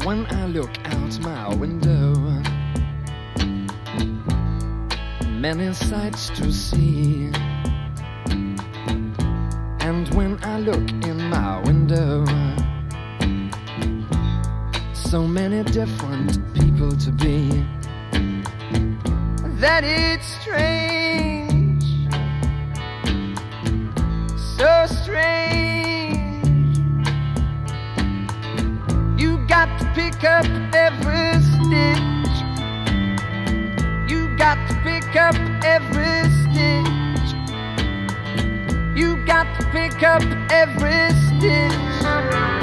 when I look out my window, many sights to see. And when I look in my window, so many different people to be, that it's strange, so strange. You got to pick up every stitch, you got to pick up every stitch, you got to pick up every stitch.